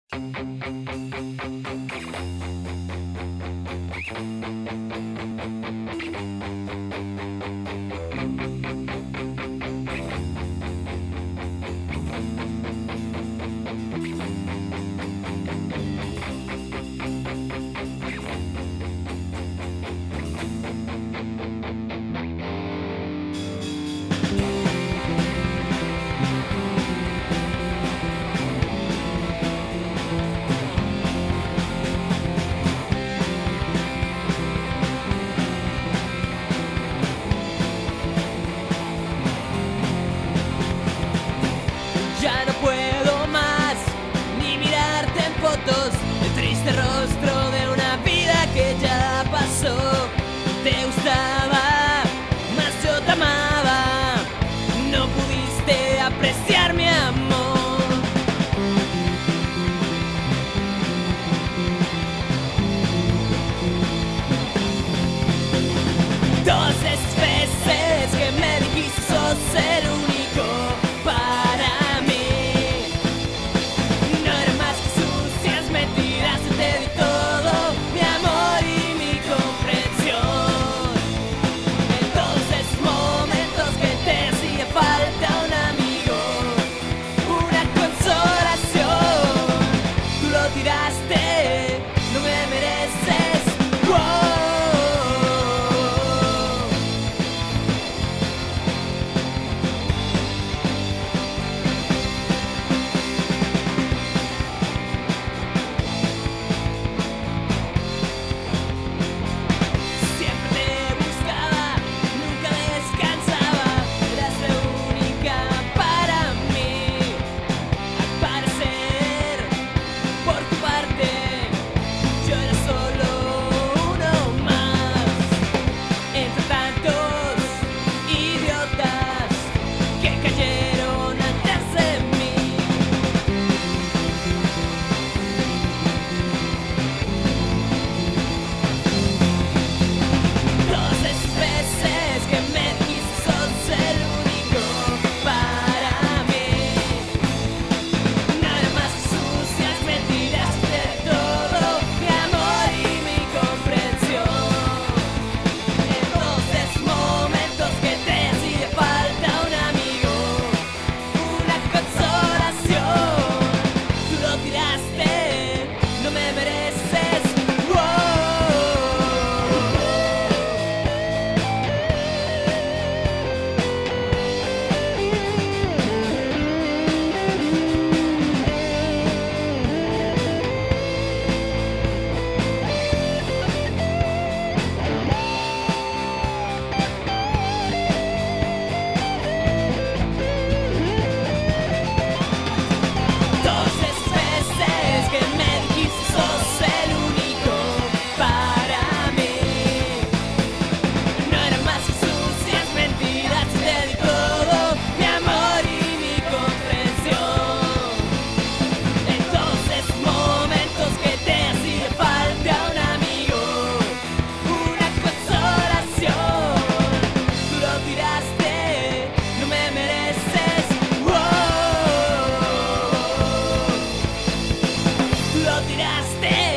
Ya no puedo más ni mirarte en fotos, el triste rostro de una vida que ya pasó. Te gustaba, mas yo te amaba, no pudiste apreciar mi amor. Todas esas veces que me dijiste sos el único para mí, no era más que sucias mentiras, yo te di todo mi amor y mi comprensión. En todos esos momentos que te hacía falta un amigo, una consolación, tú lo tiraste, no me mereces. Wow. Siempre te buscaba, nunca descansaba, eras la única para mí. Al parecer, por tu parte, yo era solo uno más, entre tantos idiotas que cayeron antes de mí. Todas esas veces que me dijiste sos el único para mí, no era más que sucias mentiras, yo te di todo mi amor y mi comprensión. En todos esos momentos que te hacía falta un amigo, una consolación, tú lo tiraste, no me mereces. Todas esas veces que me dijiste sos el único para mí, no era más que sucias mentiras, yo te di todo mi amor y mi comprensión. En todos esos momentos que te hacía falta un amigo, una consolación, tú lo tiraste, no me mereces. Tú lo tiraste.